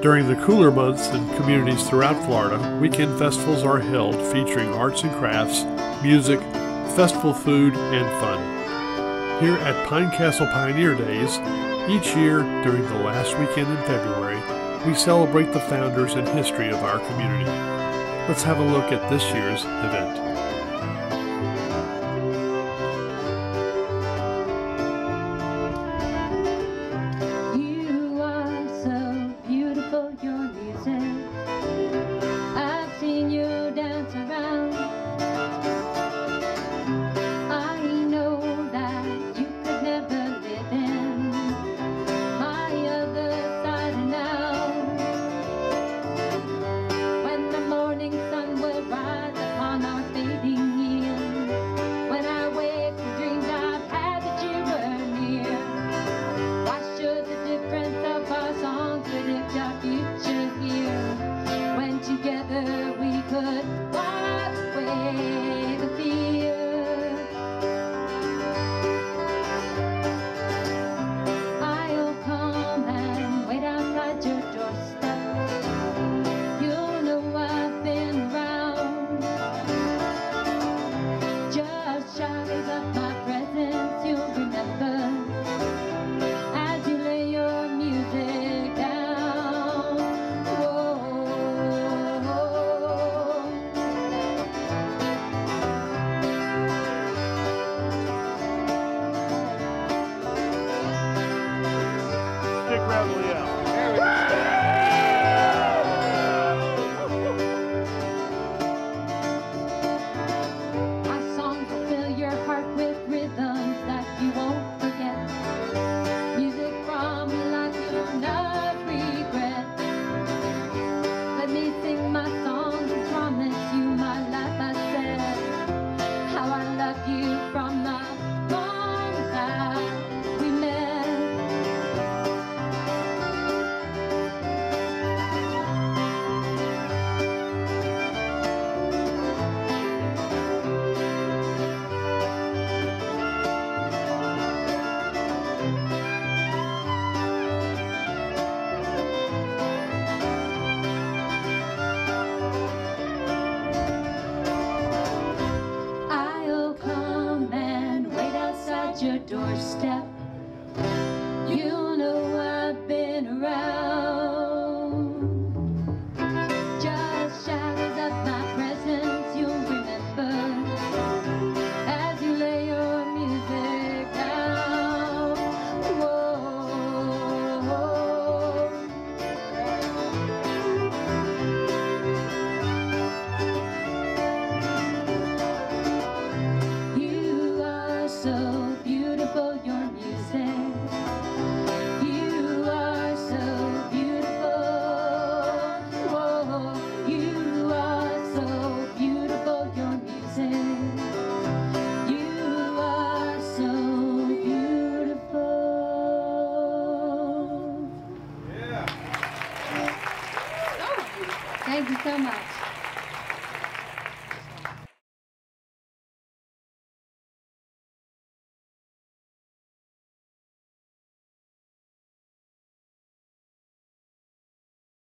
During the cooler months in communities throughout Florida, weekend festivals are held featuring arts and crafts, music, festival food, and fun. Here at Pine Castle Pioneer Days, each year during the last weekend in February, we celebrate the founders and history of our community. Let's have a look at this year's event. You are so beautiful, your music. I've seen you dance around. I know that you could never live in my other side now. When the morning sun will rise upon our fading years, when I wake and dreamed I've had that you were near. Why should the difference of our songs predict our future here, when together we could wipe away the fear? I'll come and wait outside your doorstep. You know I've been around. Just shadows of my presence you'll remember as you lay your music down. Whoa. Dick Reveille out. My songs will fill your heart with rhythms that you won't forget. Music from a life you'll not regret. Let me sing my songs and promise you my life. I said how I love you from the moment that we met. I'll come and wait outside your doorstep. You know I've been around. Just shadows of my presence you'll remember as you lay your music down. Whoa. You are so beautiful, your music. You are so beautiful. Whoa. You are so beautiful, your music. You are so beautiful. Yeah. Thank you so much.